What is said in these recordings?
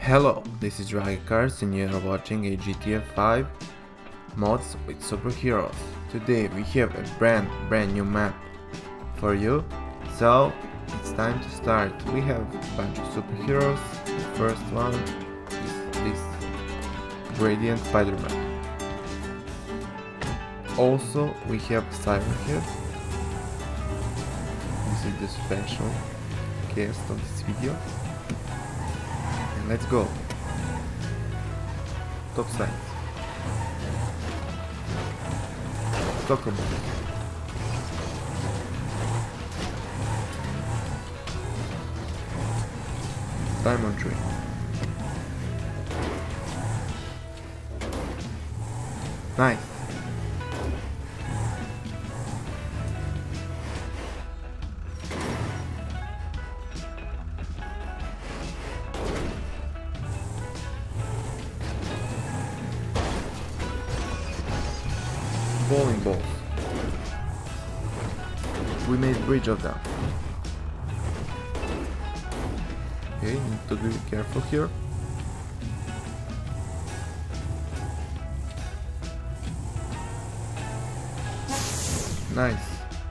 Hello, this is Dragicars and you are watching a GTA 5 mods with superheroes. Today we have a brand new map for you, so it's time to start. We have a bunch of superheroes. The first one is this Radiant Spider-Man. Also we have Siren here. This is the special guest of this video. Let's go. Top sides. Stockholm. Diamond Tree. Nice. Bowling balls. We made bridge of them. Okay, need to be careful here. Nice.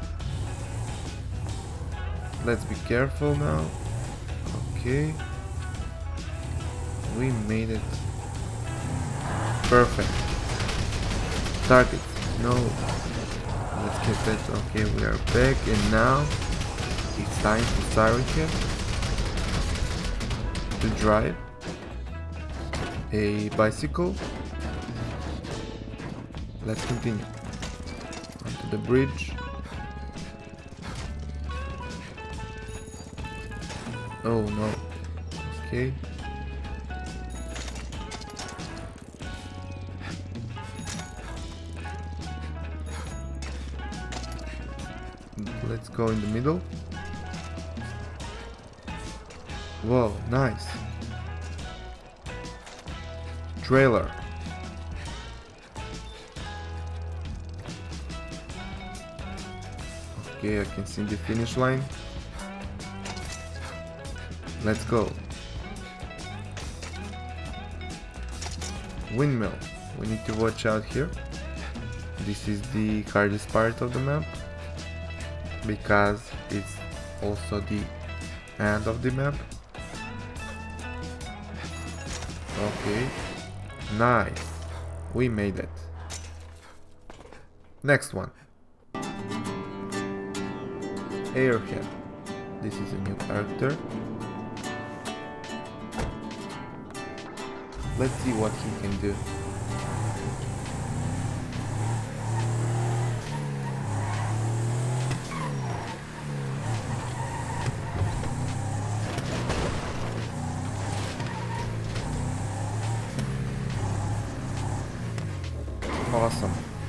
Let's be careful now. Okay. We made it. Perfect. Target. No. Let's get that. Okay, we are back and now it's time for Siren here to drive a bicycle. Let's continue onto the bridge. Oh no. Okay. Let's go in the middle. Whoa, nice. Trailer. Okay, I can see the finish line. Let's go. Windmill. We need to watch out here. This is the hardest part of the map, because it's also the end of the map. Okay, nice, we made it. Next one, Airhead. This is a new character. Let's see what he can do. Awesome.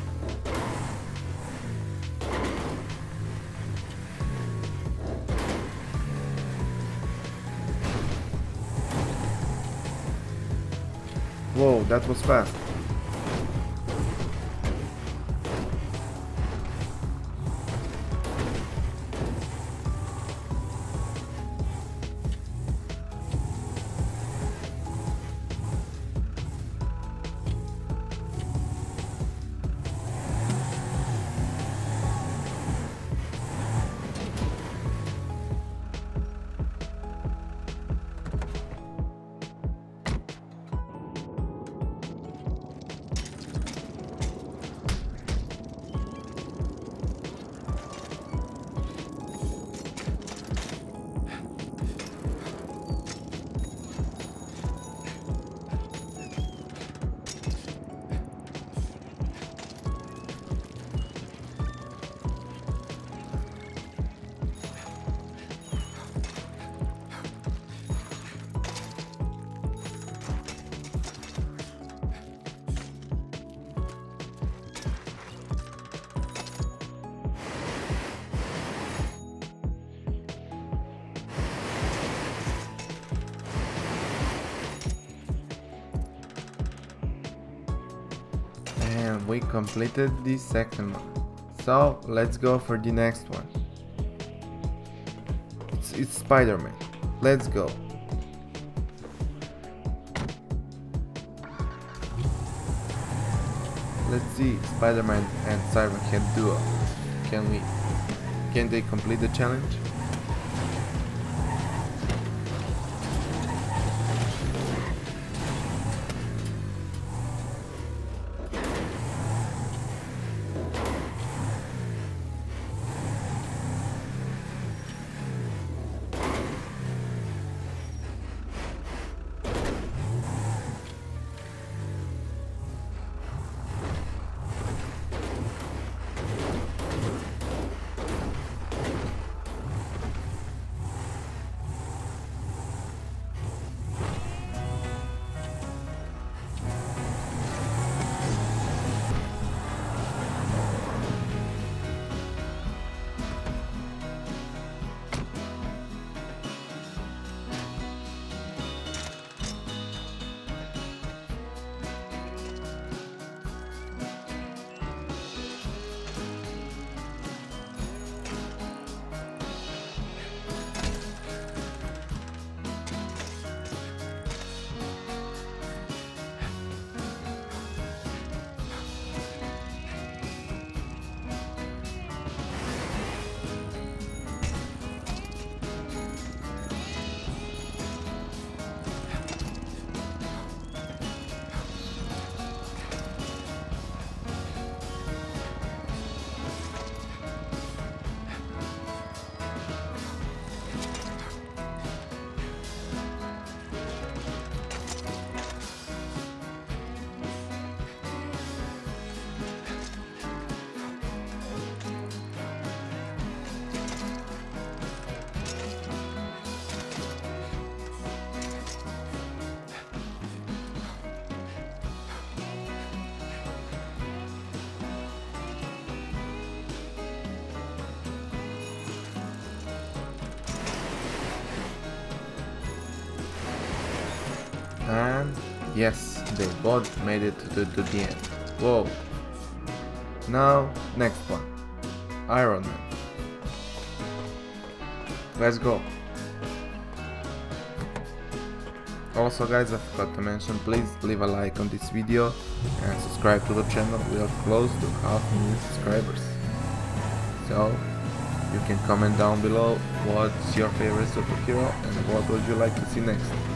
Whoa, that was fast. And we completed the second one. So let's go for the next one. It's Spider-Man. Let's go. Let's see, Spider-Man and Cyberman duo. Can they complete the challenge? And yes, they both made it to the end. Whoa. Now, next one. Iron Man. Let's go. Also guys, I forgot to mention, please leave a like on this video and subscribe to the channel. We are close to 500,000 subscribers. So, you can comment down below what's your favorite superhero and what would you like to see next.